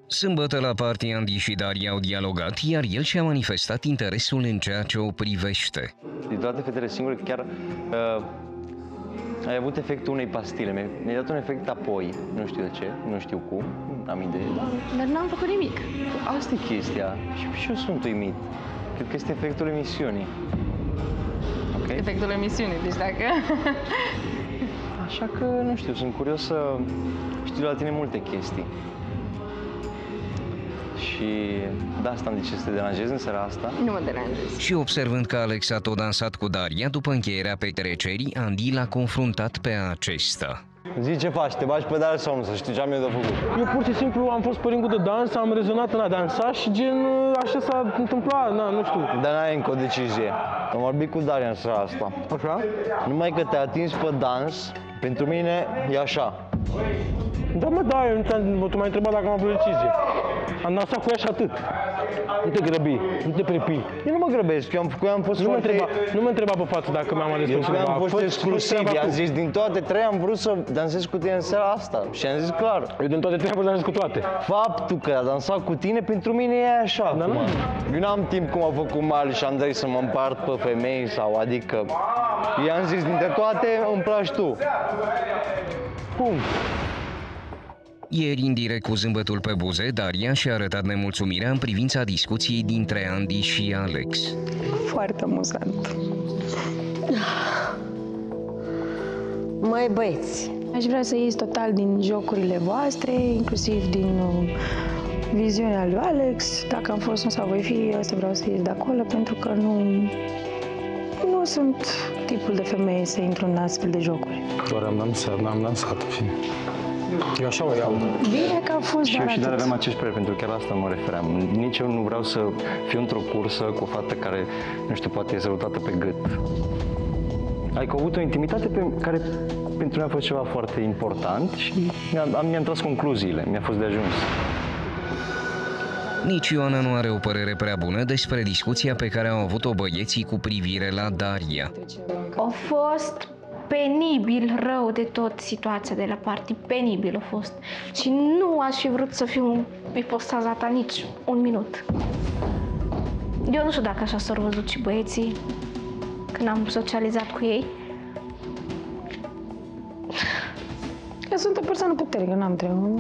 Sâmbătă la party, Andy și Daria au dialogat, iar el și-a manifestat interesul în ceea ce o privește. Din toate fetele singure, chiar ai avut efectul unei pastile. Mi-ai dat un efect apoi, nu știu de ce, nu știu cum, am idee. Dar n-am făcut nimic. Asta e chestia și eu sunt uimit. Cred că este efectul emisiunii. Okay? Efectul emisiunii, deci dacă... Așa că, nu știu, sunt curios să știu la tine multe chestii. Și de asta am zis să te deranjez în seara asta. Nu mă deranjez. Și observând că Alex a tot dansat cu Daria, după încheierea petrecerii, Andy l-a confruntat pe acesta. Zi ce faci, te bagi pe dans sau nu, să știi ce am eu de făcut. Eu pur și simplu am fost pe ringul de dans, am rezonat în a dansa și gen așa s-a întâmplat, nu știu. Dar n-ai încă o decizie. Am vorbit cu Daria în seara asta. Așa? Numai că te-ai atins pe dans, pentru mine e așa. Da, mă, da, tu m-ai întrebat dacă am avut decizie. Am dansat cu ea și atât. Nu te grăbi, nu te prepi. Eu nu mă grăbesc, eu am fost foarte... Nu mă întreba pe față dacă mi-am ales Eu pe am fost exclusiv, i-am zis din toate trei am vrut să dansez cu tine în seara asta și am zis clar. Eu din toate trei am vrut să dansez cu toate. Faptul că a dansat cu tine, pentru mine e așa. Da, nu? Eu n-am timp cum au făcut Mali și Andrei să mă împart pe femei sau adică... I-am zis dintre toate îmi placi tu. Punct. Ieri, indirect cu zâmbătul pe buze, Daria și-a arătat nemulțumirea în privința discuției dintre Andy și Alex. Foarte amuzant. Măi băieți, aș vrea să ies total din jocurile voastre, inclusiv din viziunea lui Alex. Dacă am fost sau voi fi, asta vreau să ies de acolo, pentru că nu sunt tipul de femeie să intru în astfel de jocuri. Doar am dansat, fine. Eu așa o iau. Bine că a fost, Și eu și dar avem aceeași părere, pentru că chiar la asta mă refeream. Nici eu nu vreau să fiu într-o cursă cu o fată care, nu știu, poate e sărutată pe gât. Adică au avut o intimitate care pentru mine a fost ceva foarte important și mi-am tras concluziile, mi-a fost de ajuns. Nici Ioana nu are o părere prea bună despre discuția pe care au avut-o băieții cu privire la Daria. A fost penibil rău de tot situația de la party, penibil a fost. Și nu aș fi vrut să fiu ipostazată nici un minut. Eu nu știu dacă așa s-au văzut și băieții când am socializat cu ei. eu sunt o persoană puternică, n-am treabă.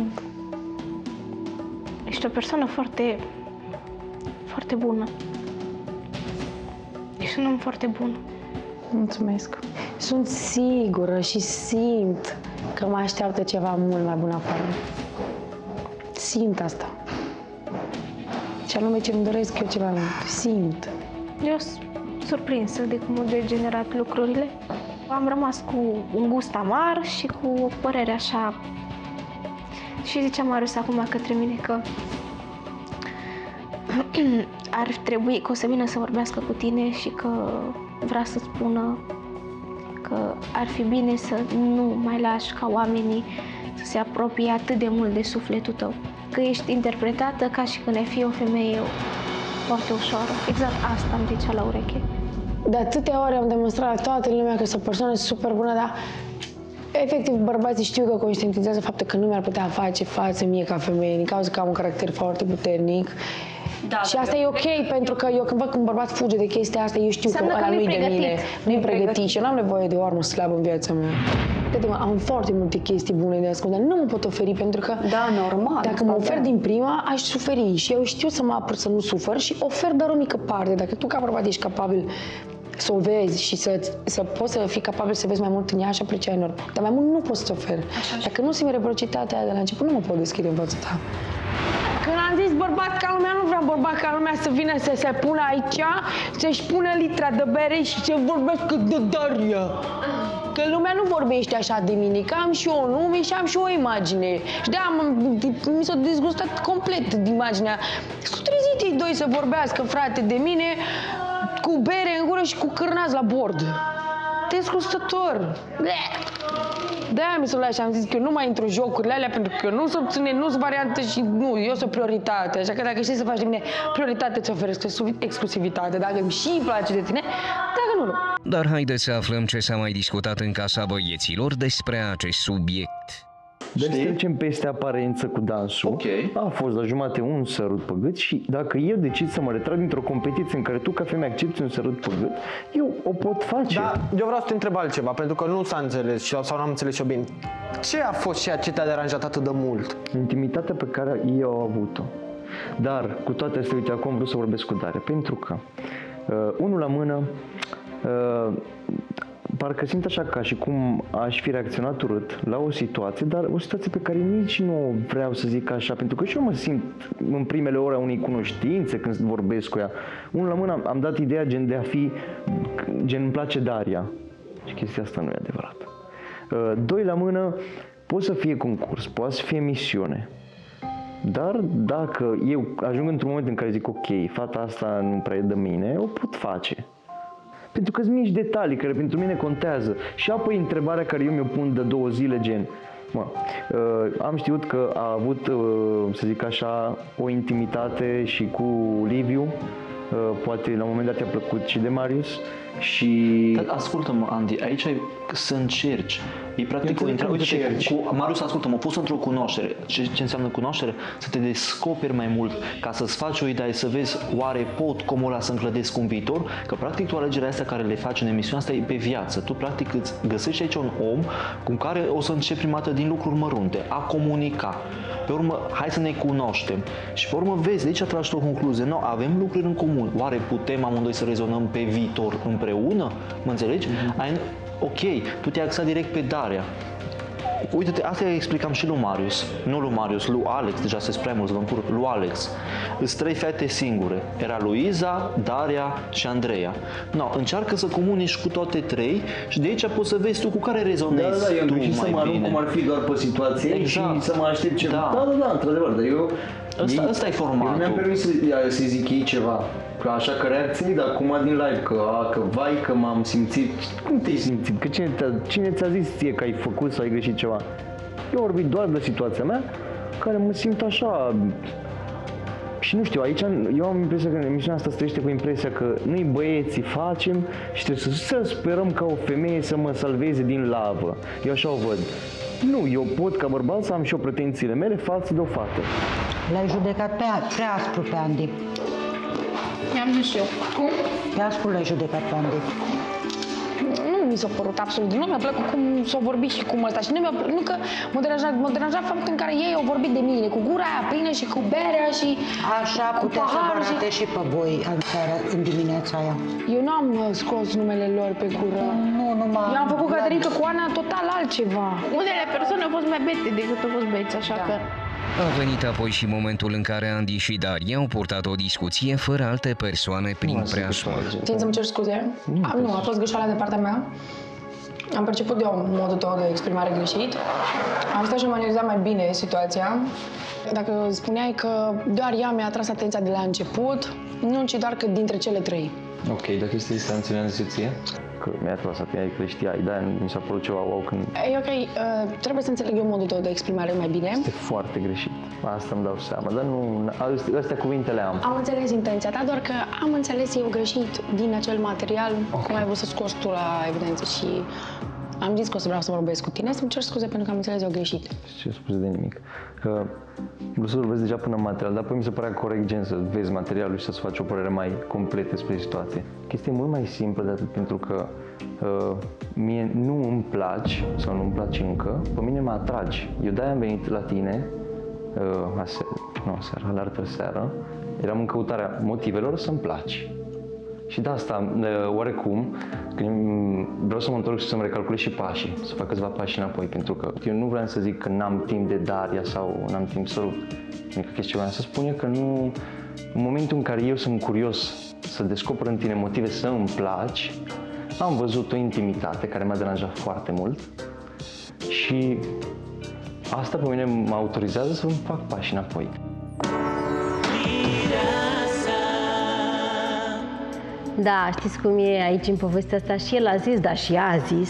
Ești o persoană foarte, foarte bună. Ești un om foarte bun. Mulțumesc. Sunt sigură și simt că mă așteaptă ceva mult mai bun afară. Simt asta. Și anume ce îmi doresc eu ceva mult. Simt. Eu sunt surprinsă de cum au degenerat lucrurile. Am rămas cu un gust amar și cu o părere așa. Și zicea Marius acum către mine că ar trebui, că o să vină să vorbească cu tine și că vrea să spună că ar fi bine să nu mai lași ca oamenii să se apropie atât de mult de sufletul tău. Că ești interpretată ca și când ai fi o femeie foarte ușoară. Exact asta îmi zicea la ureche. De atâtea ori am demonstrat la toată lumea că sunt o persoană super bună, dar efectiv bărbații știu că conștientizează faptul că nu mi-ar putea face față mie ca femeie, din cauza că am un caracter foarte puternic. Da, și asta e ok, pentru că eu când văd că un bărbat fuge de chestia asta, eu știu că ăla nu-i de mine. Nu-i pregătit și eu n-am nevoie de o armă slabă în viața mea. Crede-mă, am foarte multe chestii bune de ascult, dar nu mă pot oferi pentru că normal, dacă mă ofer din prima, aș suferi și eu știu să mă apăr să nu sufăr și ofer doar o mică parte. Dacă tu ca bărbat ești capabil să o vezi și să poți să fii capabil să vezi mai mult în ea și aprecia enorm. Dar mai mult nu poți să oferi. Dacă nu simți reciprocitatea aia de la început, nu mă pot deschide în fața ta. Când am zis bărbat ca lumea, nu vreau bărbat ca lumea să vină să se pună aici, să-și pună litra de bere și să vorbească de Daria. Că lumea nu vorbește așa de mine, că am și eu un nume și am și o imagine. Și de-aia mi s-a dezgustat complet imaginea. S-au trezit ei doi să vorbească, frate, de mine, cu bere în gură și cu cârnați la bord. Dezgustător. De-aia mi s-a luat și am zis că eu nu mai intru în jocurile alea pentru că eu nu sunt opțiune, nu sunt variante și nu, eu sunt prioritate. Așa că dacă știi să faci de mine prioritate, îți ofer exclusivitate. Dacă îmi și place de tine, dacă nu. Dar haideți să aflăm ce s-a mai discutat în casa băieților despre acest subiect. Deci trecem peste aparență cu dansul. Ok. A fost la jumate un sărut pe gât și dacă eu decid să mă retrag dintr-o competiție în care tu ca femeie accepti un sărut pe gât, eu o pot face. Da, eu vreau să te întreb altceva, pentru că nu s-a înțeles sau n-am înțeles eu bine. Ce a fost ceea ce te-a deranjat atât de mult? Intimitatea pe care eu au avut-o. Dar, cu toate astea, uite, acum vreau să vorbesc cu Daria, pentru că, unul la mână, parcă simt așa ca și cum aș fi reacționat urât la o situație, dar o situație pe care nici nu vreau să zic așa, pentru că și eu mă simt în primele ore a unei cunoștințe când vorbesc cu ea. Unul la mână am dat ideea gen de a fi, gen îmi place Daria și chestia asta nu e adevărat. Doi la mână, poate să fie concurs, poate să fie misiune. Dar dacă eu ajung într-un moment în care zic ok, fata asta nu prea e de mine, o pot face. Pentru că sunt mici detalii care pentru mine contează. Și apoi întrebarea care eu mi-o pun de 2 zile, gen, am știut că a avut, să zic așa, o intimitate și cu Liviu, poate la un moment dat i-a plăcut și de Marius. Și... Dar ascultă-mă, Andy, aici ai să încerci. E practic o intrare. Uite, Marius, ascultă-mă, pus într-o cunoaștere. Ce înseamnă cunoaștere? Să te descoperi mai mult, ca să-ți faci o idee, să vezi oare pot cum ăla să-mi clădesc un viitor, că practic tu alegerea astea care le faci în emisiunea asta e pe viață. Tu practic îți găsești aici un om cu care o să începi prima dată din lucruri mărunte, a comunica. Pe urmă, hai să ne cunoaștem. Și pe urmă vezi, de aici tragi o concluzie. No, avem lucruri în comun. Oare putem amândoi să rezonăm pe viitor împreună? Mă înțelegi? Ok, tu te-ai axat direct pe Daria. Uite-te, asta explicam și lui Marius. Nu lui Marius, lui Alex, deja se prea mult, lui Alex. Îs 3 fete singure. Era Luiza, Daria și Andreea. No, încearcă să comunici cu toate 3 și de aici poți să vezi tu cu care rezonezi eu tu mai să mă arunc cum ar fi doar pe situație exact. Și să mă aștept ceva. Da, într-adevăr, dar eu... Ăsta e formatul. Eu mi-am permis să zic ei ceva. Așa că reacții, dar acum din live, că vai, că m-am simțit. Cum te-ai simțit? Că cine ți-a zis ție că ai făcut sau ai greșit ceva? Eu vorbit doar de situația mea, care mă simt așa. Și nu știu, aici eu am impresia că în emisiunea asta trăiește cu impresia că noi băieții facem și trebuie să sperăm ca o femeie să mă salveze din lavă. Eu așa o văd. Nu, eu pot ca bărbat să am și eu pretențiile mele față de o fată. L-ai judecat prea aspru pe Andy. I-am zis și eu. Cum? Pe aspru l-ai judecat pe Andy. Nu mi s-a părut absolut. Nu mi-a plăcut cum s-a vorbit și cum ăsta. Și nu că mă deranja faptul în care ei au vorbit de mine, cu gura aia plină și cu berea și așa putea să vă arate și pe voi în dimineața aia. Eu nu am scos numele lor pe gură. Eu am făcut Caterinca cu Ana total altceva. Unele persoane au fost mai bete decât au fost băieți, așa că... A venit apoi și momentul în care Andy și Daria au purtat o discuție fără alte persoane prin preajmă. Țin să-mi cer scuze? Nu, a fost greșeala de partea mea. Am perceput eu modul tău de exprimare greșit. Am stat și am analizat mai bine situația. Dacă spuneai că doar ea mi-a atras atenția de la început, nu, ci doar că dintre cele 3. Ok, dacă este distanțele în soție? Că mi-a atras atenția, că știai, da, mi s-a părut ceva wow când... E ok, trebuie să înțeleg eu modul tău de exprimare mai bine. Este foarte greșit, asta îmi dau seama, dar nu, astea cuvintele am. Am înțeles intenția ta, doar că am înțeles eu greșit din acel material, cum ai vrut să scoți tu la evidență și am zis că o să vreau să vorbesc cu tine, să-mi cer scuze pentru că am înțeles eu greșit. Ce scuze de nimic, că vreau să vorbesc deja până în material, dar apoi mi se părea corect gen să vezi materialul și să-ți faci o părere mai completă despre situație. Chestia e mult mai simplă de atât, pentru că mie nu îmi placi, sau nu îmi place încă, pe mine mă atragi. Eu de-aia am venit la tine, alaltă seară, eram în căutarea motivelor să-mi placi. Și de asta, oarecum, vreau să mă întorc și să-mi recalculez și pașii, să fac câțiva pași înapoi, pentru că eu nu vreau să zic că n-am timp de Daria sau n-am timp să rup. Adică chestia vreau să spun că nu, în momentul în care eu sunt curios să descoper în tine motive să îmi placi, am văzut o intimitate care m-a deranjat foarte mult și asta pe mine mă autorizează să-mi fac pași înapoi. Da, știți cum e aici în povestea asta? Și el a zis, dar și ea a zis.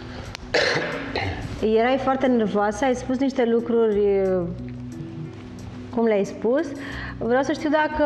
Erai foarte nervoasă, ai spus niște lucruri, cum le-ai spus. Vreau să știu dacă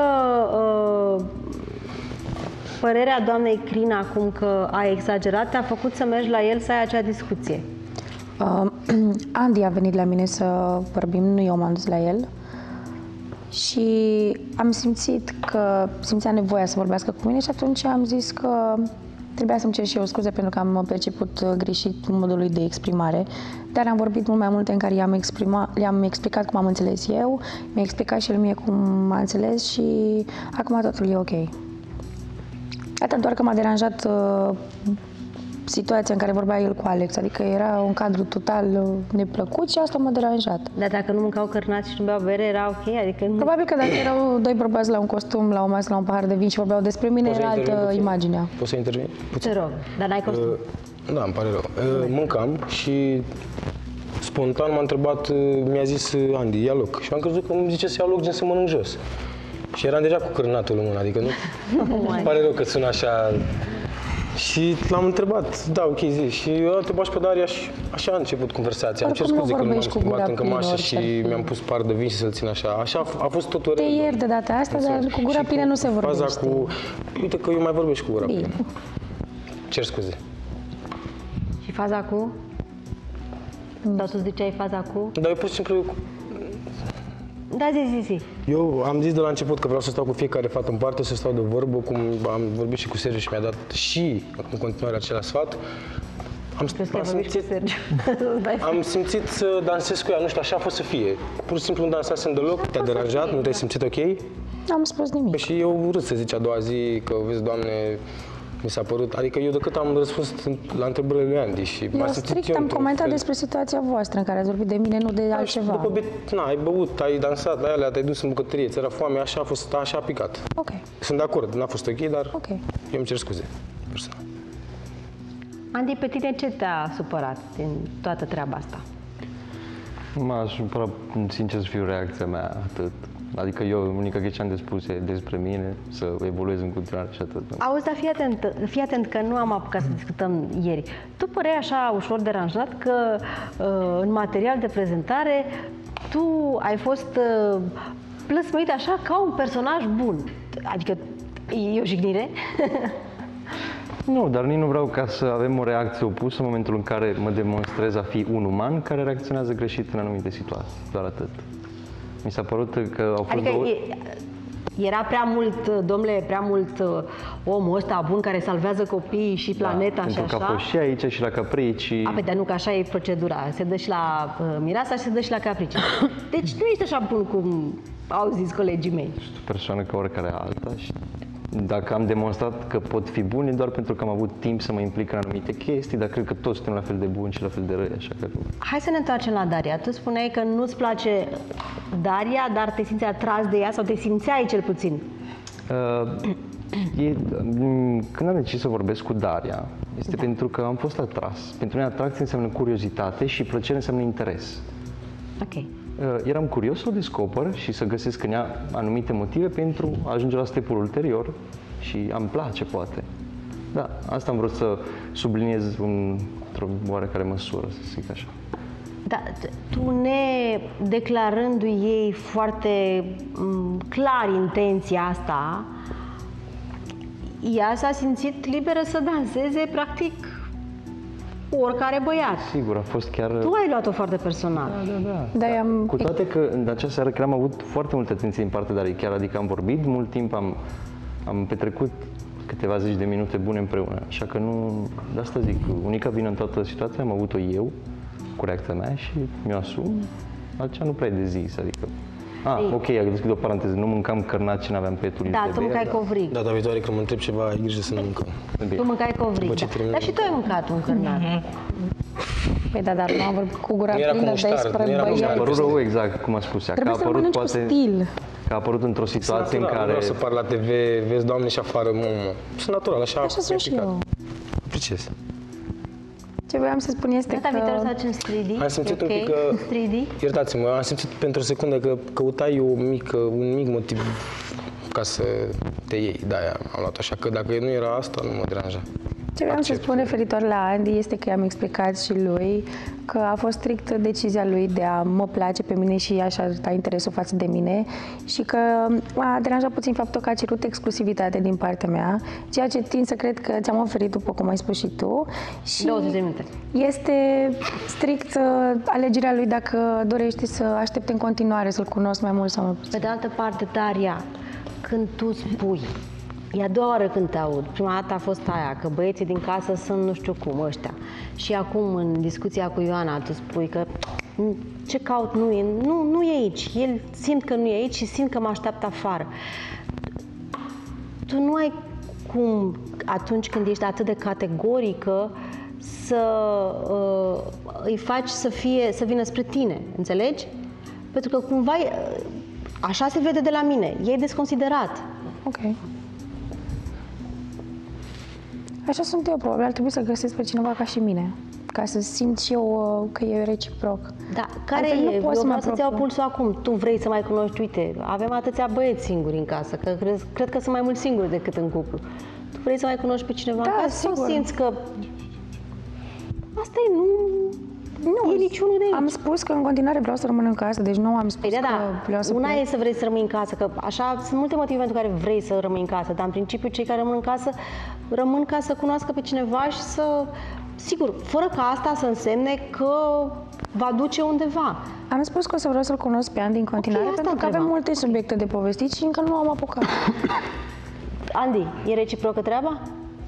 părerea doamnei Crin acum că a exagerat te-a făcut să mergi la el să ai acea discuție. Andy a venit la mine să vorbim, nu eu m-am dus la el. Și am simțit că simțea nevoia să vorbească cu mine și atunci am zis că trebuia să-mi cer și eu scuze pentru că am perceput greșit modul lui de exprimare. Dar am vorbit mult mai multe în care i-am explicat cum am înțeles eu, mi-a explicat și el mie cum a înțeles și acum totul e ok. Atât doar că m-a deranjat situația în care vorbea el cu Alex, adică era un cadru total neplăcut și asta m-a deranjat. Dar dacă nu mâncau cărnați și nu beau bere, era ok? Adică nu... Probabil că dacă erau doi bărbați la un costum, la o masă, la un pahar de vin și vorbeau despre mine, era altă imaginea. Poți să intervin? Te rog, dar n-ai costum. Da, îmi pare rău. Mâncam și spontan m-a întrebat, mi-a zis Andy, ia loc. Și am crezut că îmi zice să iau loc gen să mănânc jos. Și eram deja cu cârnatul în mână, adică nu... Îmi pare rău că sună așa... Și l-am întrebat, da, ok, zi. Și eu am întrebat și pe Daria și așa a început conversația. Am cer scuze că nu m-am schimbat în cămașă și mi-am pus par de vin și să-l țin așa. Așa a fost totul rău. Te iert de data asta, dar cu gura plină nu se vorbește. Faza cu... Uite că eu mai vorbesc cu gura plină. Cer scuze. Și faza cu? Sau tu ziceai faza cu? Dar eu pur și simplu... Da, zi. Eu am zis de la început că vreau să stau cu fiecare fată în parte, să stau de vorbă, cum am vorbit și cu Sergiu și mi-a dat și în continuare același sfat. Am simțit să dansez cu ea, nu știu, așa a fost să fie. Pur și simplu nu dansasem deloc, te-a deranjat, nu te-ai simțit ok? N-am spus nimic. Și eu urât să zici a doua zi că, vezi, Doamne, mi s-a părut, adică eu decât am răspuns la întrebările lui Andy și eu strict am comentat despre situația voastră în care ați vorbit de mine, nu de altceva. După ai băut, ai dansat, la alea, te-ai dus în bucătărie, ți-era foame, așa a fost, așa a picat. Ok. Sunt de acord, n-a fost ok, dar eu îmi cer scuze, personal. Andy, pe tine ce te-a supărat din toată treaba asta? M-a supărat, sincer să fiu, reacția mea, atât. Adică eu, unica chestie am de spus e despre mine, să evoluez în continuare și atât. Auzi, dar fii atent că nu am apucat să discutăm ieri. Tu păreai așa ușor deranjat că în material de prezentare tu ai fost plăsmuit așa ca un personaj bun. Adică e o jignire? Nu, dar nici nu vreau ca să avem o reacție opusă în momentul în care mă demonstrez a fi un uman care reacționează greșit în anumite situații. Doar atât. Mi s-a părut că au fost adică era prea mult, domnule, prea mult omul ăsta bun care salvează copiii și planeta și așa? Pentru că a fost și aici și la Caprici. Dar nu, că așa e procedura. Se dă și la Mireasa și se dă și la Caprici. Deci nu ești așa bun cum au zis colegii mei. Sunt o persoană ca oricare alta și dacă am demonstrat că pot fi bun, e doar pentru că am avut timp să mă implic în anumite chestii, dar cred că toți suntem la fel de buni și la fel de răi, așa că... Hai să ne întoarcem la Daria. Tu spuneai că nu-ți place Daria, dar te simți atras de ea sau te simțeai cel puțin? Când am decis să vorbesc cu Daria, este pentru că am fost atras. Pentru mine atracție înseamnă curiozitate și plăcere înseamnă interes. Ok. Eram curios să o descoper și să găsesc în ea anumite motive pentru a ajunge la stepul ulterior și îmi place, poate. Da, asta am vrut să subliniez într-o oarecare măsură, să zic așa. Da, tu ne declarându-i ei foarte clar intenția asta, ea s-a simțit liberă să danseze, practic, oricare băiat. Sigur, a fost chiar... Tu ai luat-o foarte personal. Da. Cu toate că în acea seară că am avut foarte multă atenție din partea Dariei, chiar, adică am vorbit mult timp, am petrecut câteva zeci de minute bune împreună. Așa că nu... De asta zic, unica vină în toată situația am avut-o eu, cu reacția mea și mi-o asum. Altceva nu prea e de zis, adică... ok, am deschid o paranteză, nu mâncam cărnați și n-aveam pe tulițe de bere. Da, tu mâncai covrig. Data viitoare când mă întreb ceva, ai grijă să nu mâncăm. Tu mâncai covrig, dar și tu ai mâncat un cărnat. Păi da, dar nu am vorbit cu gura plină despre băiat. A apărut rău, exact cum a spus ea. Trebuie să mănânci cu stil. Că a apărut într-o situație în care... Nu vreau să par la TV, vezi, Doamne, și afară, sunt natural, așa sunt și eu. Apreciez. Ce voiam să spun este că... viitor să facem stridi. Am simțit un pic că... Iertați-mă, am simțit pentru o secundă că căutai un mic motiv ca să te iei. De-aia am luat așa, că dacă nu era asta, nu mă deranja. Ce vreau să spun referitor la Andy este că i-am explicat și lui că a fost strict decizia lui de a mă place pe mine și a-și arăta interesul față de mine și că m-a deranjat puțin faptul că a cerut exclusivitate din partea mea, ceea ce tind să cred că ți-am oferit, după cum ai spus și tu. Și 20 de minute. este strict alegerea lui dacă dorește să aștepte în continuare să-l cunosc mai mult sau mai puțin. Pe de altă parte, Daria, când tu spui, e a doua oară când te aud. Prima dată a fost aia, că băieții din casă sunt nu știu cum ăștia. Și acum, în discuția cu Ioana, tu spui că ce caut nu e aici. El simt că nu e aici și simt că mă așteaptă afară. Tu nu ai cum, atunci când ești atât de categorică, să îi faci să vină spre tine, înțelegi? Pentru că cumva, așa se vede de la mine, e desconsiderat. Ok. Așa sunt eu, probabil ar trebui să găsesc pe cineva ca și mine, ca să simt și eu că e reciproc. Da, care e? Eu vreau să-ți iau pulsul acum. Tu vrei să mai cunoști, uite, avem atâția băieți singuri în casă, că cred că sunt mai mulți singuri decât în cuplu. Tu vrei să mai cunoști pe cineva în casă? Sigur. Sau simți că asta e, nu e niciunul de aici? Am spus că în continuare vreau să rămân în casă, deci nu am spus că vreau să una plec. e să vrei să rămâi în casă, că așa sunt multe motive pentru care vrei să rămâi în casă, dar în principiu cei care rămân în casă rămân ca să cunoască pe cineva și să, sigur, fără ca asta să însemne că va duce undeva. Am spus că o să vreau să-l cunosc pe Andy în continuare, pentru că avem multe subiecte de povestit și încă nu am apucat. Andy, e reciprocă treaba?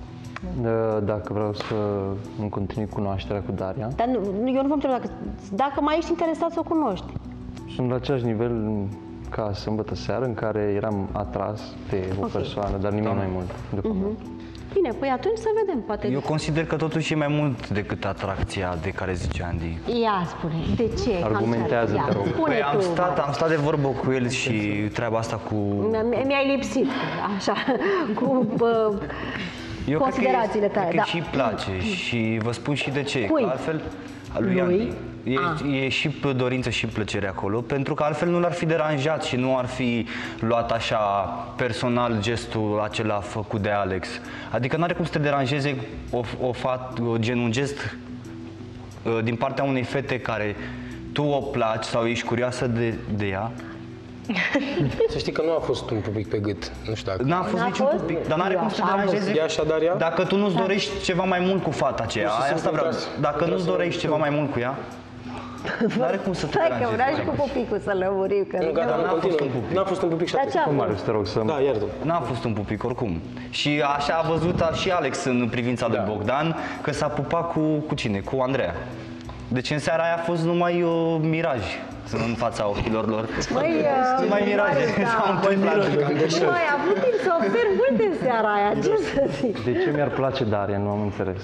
Dacă vreau să îmi continui cunoașterea cu Daria. Dar eu nu vă întreb dacă mai ești interesat să o cunoști. Sunt la același nivel ca sâmbătă seară, în care eram atras de o persoană, dar nimic mai mult. Bine, păi atunci să vedem, poate... Eu consider că totuși e mai mult decât atracția de care zice Andy. Ia spune, de ce? Argumentează, te rog. Păi am stat de vorbă cu el și treaba asta cu... Mi-ai lipsit, așa, cu considerațiile tale. Cred că și place și vă spun și de ce. Cui? Că altfel, lui Andy. E și dorință și plăcere acolo, pentru că altfel nu l-ar fi deranjat și nu ar fi luat așa personal gestul acela făcut de Alex. Adică nu are cum să te deranjeze un gest din partea unei fete care tu o placi sau ești curioasă de ea. Să știi că nu a fost un pupic pe gât, nu știu dacă... N-a fost niciun pupic, dar n-are cum să te deranjeze. E așa, Daria? Dacă tu nu-ți dorești ceva mai mult cu fata aceea, asta vreau. Dacă nu-ți dorești ceva mai mult cu ea, n-are cum să te deranjeze. Stai că vreau și cu pupicul să lămurim. Nu, gata, n-a fost un pupic și atât. Marius, te rog să... Da, iartă. N-a fost un pupic oricum. Și așa a văzut și Alex în privința lui Bogdan, că s-a pupat cu cine? Cu Andreea. Deci în seara aia a fost numai miraj în fața ochilor lor. Numai miraje s-au întâmplat. Mai a avut timp să observ multe în seara aia, ce să zic? De ce mi-ar place Daria? Nu am înțeles.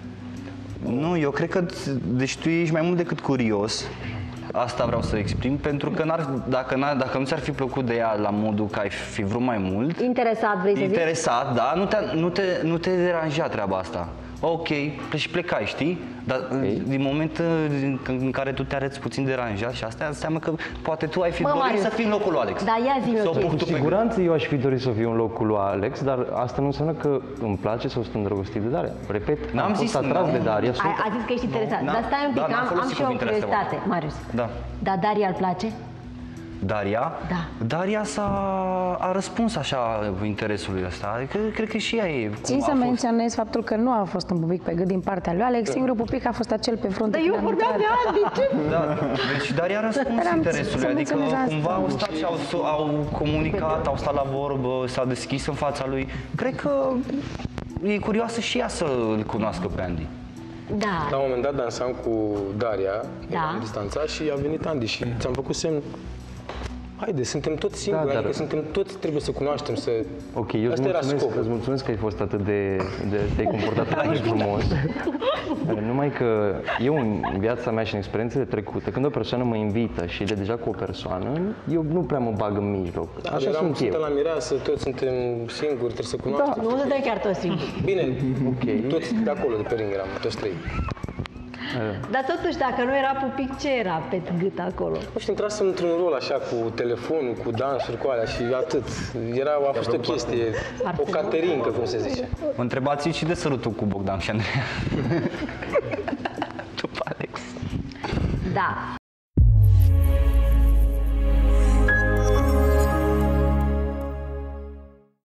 Nu, eu cred că deci tu ești mai mult decât curios. Asta vreau să exprim, pentru că dacă nu ți-ar fi plăcut de ea la modul că ai fi vrut mai mult... Interesat, vrei să zici? Interesat, da, nu te deranja treaba asta. Ok, și plecai, știi? Dar din momentul în care tu te arăți puțin deranjat și asta înseamnă că poate tu ai fi dorit să fii în locul lui Alex. Da, ia zi-mi Cu siguranță eu aș fi dorit să fiu în locul lui Alex, dar asta nu înseamnă că îmi place sau sunt îndrăgostit de Daria. Repet, am fost atras de Daria. A zis că ești interesat, dar stai un pic, am și o curiozitate, Marius. Da. Dar Daria îl place? Daria? Da. Daria a răspuns așa interesului ăsta. Adică, cred că și ea e... Țin să menționez faptul că nu a fost un pupic pe gât din partea lui Alex, singurul pupic a fost acel pe frunte. Dar eu vorbeam de Andy, ce? Da, deci Daria a răspuns interesului, adică cumva au stat și au comunicat, au stat la vorbă, s-au deschis în fața lui. Cred că e curioasă și ea să-l cunoască pe Andy. Da. La un moment dat dansam cu Daria, în distanța, și a venit Andy și ți-am făcut semn. Haide, suntem toți singuri, adică suntem toți, trebuie să cunoaștem, să... Ok, eu îți mulțumesc că ai fost atât te-ai comportat atât de frumos. Numai că eu în viața mea și în experiențele trecute, când o persoană mă invită și e deja cu o persoană, eu nu prea mă bag în mijloc. Da, așa sunt eu. Suntem la mireasă, toți suntem singuri, trebuie să cunoaștem. Nu suntem chiar toți singuri. Bine, ok. Toți de acolo, de pe ring eram, toți trei. Dar totuși, dacă nu era pupic, ce era pe gât acolo? Nu știu, intrasem într-un rol așa cu telefonul, cu dansuri, cu alea și atât. A fost o chestie, o caterincă, cum se zice. Mă întrebați și de sărutul cu Bogdan și Andreea. După Alex. Da.